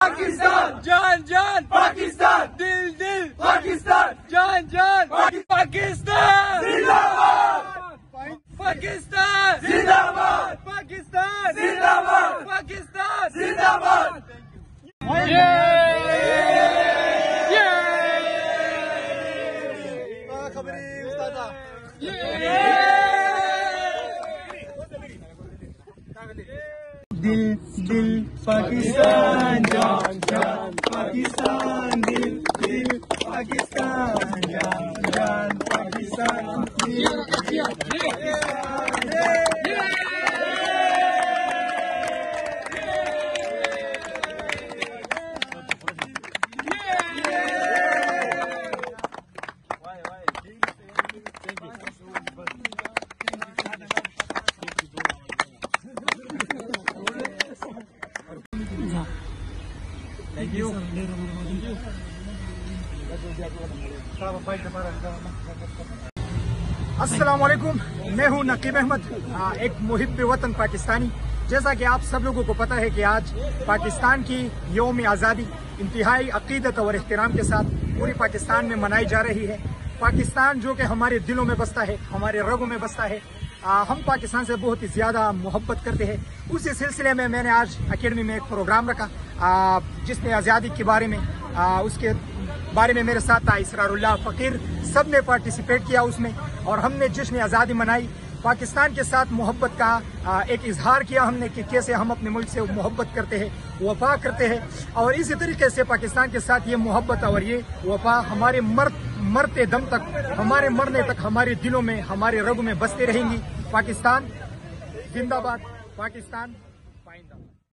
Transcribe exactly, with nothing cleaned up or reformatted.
पाकिस्तान, जान जान पाकिस्तान, दिल दिल पाकिस्तान, जान जान पाकिस्तान, जिंदाबाद पाकिस्तान, जिंदाबाद पाकिस्तान, जिंदाबाद पाकिस्तान, जिंदाबाद। दिल दिल पाकिस्तान, जान जान पाकिस्तान, दिल दिल पाकिस्तान, जान जान पाकिस्तान, Thank you. अस्सलाम वालेकुम, मैं हूं नकीब अहमद, एक मुहिब वतन पाकिस्तानी। जैसा कि आप सब लोगों को पता है कि आज पाकिस्तान की यौम आज़ादी इंतहाई अकीदत और एहतराम के साथ पूरी पाकिस्तान में मनाई जा रही है। पाकिस्तान जो कि हमारे दिलों में बसता है, हमारे रगों में बसता है। आ, हम पाकिस्तान से बहुत ही ज़्यादा मोहब्बत करते हैं। उसी सिलसिले में मैंने आज अकेडमी में एक प्रोग्राम रखा आ, जिसमें आज़ादी के बारे में आ, उसके बारे में मेरे साथ था इसरारुल्लाह फ़कीर, सब ने पार्टिसिपेट किया उसमें, और हमने जश्न आज़ादी मनाई। पाकिस्तान के साथ मोहब्बत का आ, एक इजहार किया हमने कि कैसे हम अपने मुल्क से मोहब्बत करते हैं, वफा करते हैं, और इसी तरीके से पाकिस्तान के साथ ये मोहब्बत और ये वफा हमारे मर मरते दम तक, हमारे मरने तक हमारे दिलों में, हमारे रगों में बसते रहेंगी। पाकिस्तान जिंदाबाद, पाकिस्तान पाइंदा।